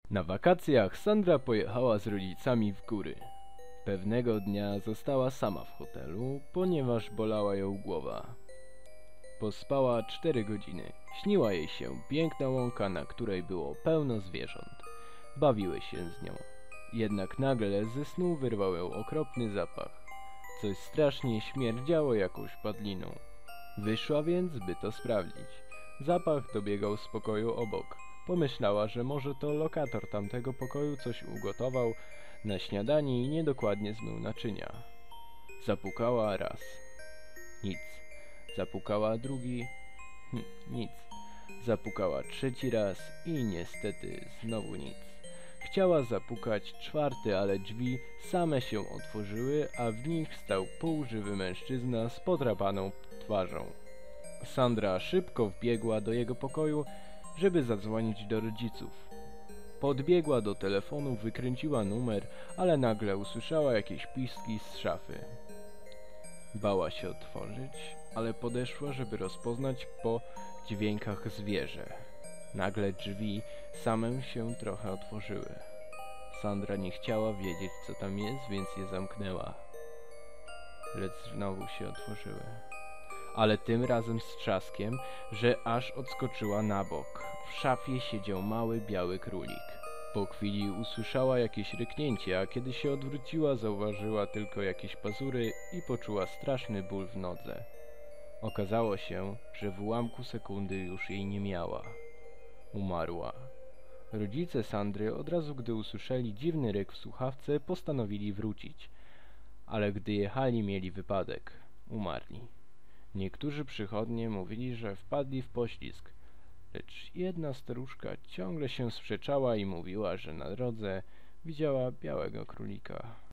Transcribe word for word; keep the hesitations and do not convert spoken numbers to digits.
Na wakacjach Sandra pojechała z rodzicami w góry. Pewnego dnia została sama w hotelu, ponieważ bolała ją głowa. Pospała cztery godziny. Śniła jej się piękna łąka, na której było pełno zwierząt. Bawiły się z nią. Jednak nagle ze snu wyrwał ją okropny zapach. Coś strasznie śmierdziało jakąś padliną. Wyszła więc, by to sprawdzić. Zapach dobiegał z pokoju obok. Pomyślała, że może to lokator tamtego pokoju coś ugotował na śniadanie i niedokładnie zmył naczynia. Zapukała raz. Nic. Zapukała drugi. Hm, nic. Zapukała trzeci raz i niestety znowu nic. Chciała zapukać czwarty, ale drzwi same się otworzyły, a w nich stał półżywy mężczyzna z podrapaną twarzą. Sandra szybko wbiegła do jego pokoju, żeby zadzwonić do rodziców. Podbiegła do telefonu, wykręciła numer, ale nagle usłyszała jakieś piski z szafy. Bała się otworzyć, ale podeszła, żeby rozpoznać po dźwiękach zwierzę. Nagle drzwi same się trochę otworzyły. Sandra nie chciała wiedzieć, co tam jest, więc je zamknęła. Lecz znowu się otworzyły. Ale tym razem z trzaskiem, że aż odskoczyła na bok. W szafie siedział mały biały królik. Po chwili usłyszała jakieś ryknięcie, a kiedy się odwróciła, zauważyła tylko jakieś pazury i poczuła straszny ból w nodze. Okazało się, że w ułamku sekundy już jej nie miała. Umarła. Rodzice Sandry od razu, gdy usłyszeli dziwny ryk w słuchawce, postanowili wrócić. Ale gdy jechali, mieli wypadek. Umarli. Niektórzy przychodnie mówili, że wpadli w poślizg, lecz jedna staruszka ciągle się sprzeczała i mówiła, że na drodze widziała białego królika.